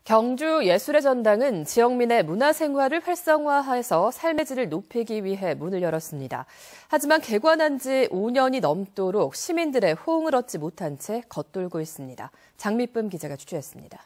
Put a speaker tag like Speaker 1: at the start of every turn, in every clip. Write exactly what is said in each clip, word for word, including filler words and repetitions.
Speaker 1: 경주 예술의 전당은 지역민의 문화생활을 활성화해서 삶의 질을 높이기 위해 문을 열었습니다. 하지만 개관한 지 오 년이 넘도록 시민들의 호응을 얻지 못한 채 겉돌고 있습니다. 장미쁨 기자가 취재했습니다.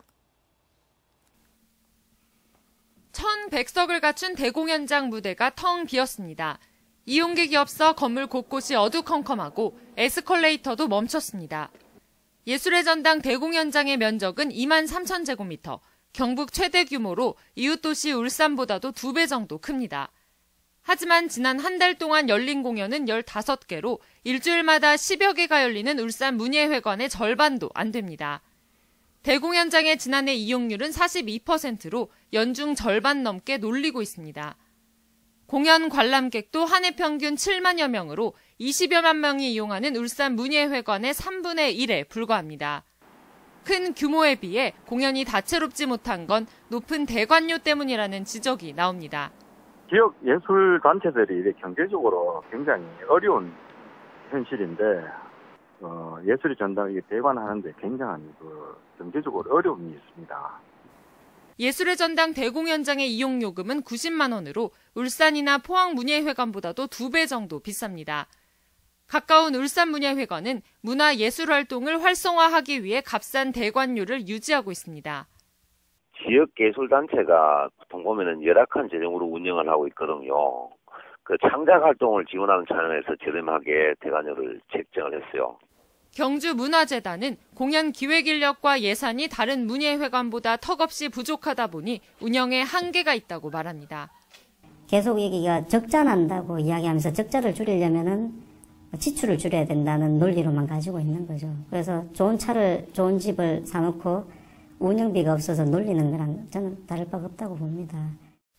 Speaker 2: 천백 석을 갖춘 대공연장 무대가 텅 비었습니다. 이용객이 없어 건물 곳곳이 어두컴컴하고 에스컬레이터도 멈췄습니다. 예술의 전당 대공연장의 면적은 이만 삼천 제곱미터, 경북 최대 규모로 이웃도시 울산보다도 두 배 정도 큽니다. 하지만 지난 한 달 동안 열린 공연은 열다섯 개로 일주일마다 십여 개가 열리는 울산 문예회관의 절반도 안 됩니다. 대공연장의 지난해 이용률은 사십이 퍼센트로 연중 절반 넘게 놀리고 있습니다. 공연 관람객도 한 해 평균 칠만여 명으로 이십여만 명이 이용하는 울산 문예회관의 삼분의 일에 불과합니다. 큰 규모에 비해 공연이 다채롭지 못한 건 높은 대관료 때문이라는 지적이 나옵니다.
Speaker 3: 지역 예술단체들이 이렇게 경제적으로 굉장히 어려운 현실인데 어, 예술의 전당이 대관하는데 굉장한 그 경제적으로 어려움이 있습니다.
Speaker 2: 예술의 전당 대공연장의 이용요금은 구십만 원으로 울산이나 포항문예회관보다도 두 배 정도 비쌉니다. 가까운 울산문예회관은 문화예술활동을 활성화하기 위해 값싼 대관료를 유지하고 있습니다.
Speaker 4: 지역 예술단체가 보통 보면은 열악한 재정으로 운영을 하고 있거든요. 그 창작 활동을 지원하는 차원에서 저렴하게 대관료를 책정을 했어요.
Speaker 2: 경주문화재단은 공연 기획 인력과 예산이 다른 문예회관보다 턱없이 부족하다 보니 운영에 한계가 있다고 말합니다.
Speaker 5: 계속 얘기가 적자 난다고 이야기하면서 적자를 줄이려면은 지출을 줄여야 된다는 논리로만 가지고 있는 거죠. 그래서 좋은 차를, 좋은 집을 사놓고 운영비가 없어서 놀리는 거랑 저는 다를 바가 없다고 봅니다.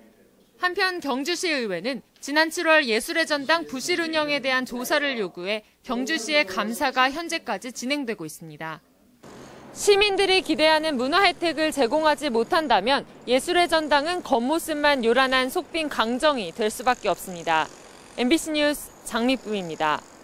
Speaker 2: 한편 경주시의회는 지난 칠월 예술의 전당 부실 운영에 대한 조사를 요구해 경주시의 감사가 현재까지 진행되고 있습니다. 시민들이 기대하는 문화 혜택을 제공하지 못한다면 예술의 전당은 겉모습만 요란한 속빈 강정이 될 수밖에 없습니다. 엠비씨 뉴스 장미쁨입니다.